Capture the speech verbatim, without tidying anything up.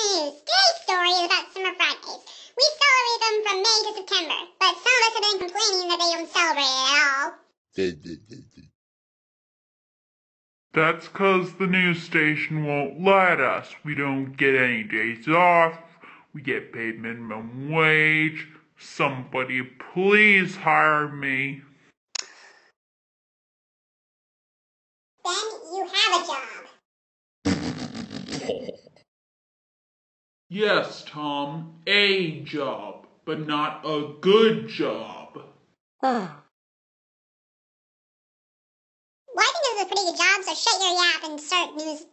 news. Today's story is about summer Fridays. We celebrate them from May to September, but some of us have been complaining that they don't celebrate it at all. That's 'cause the news station won't let us. We don't get any days off. We get paid minimum wage. Somebody please hire me. Then you have a job. Yes, Tom, a job, but not a good job. Well, I think this is a pretty good job, so shut your yap and start news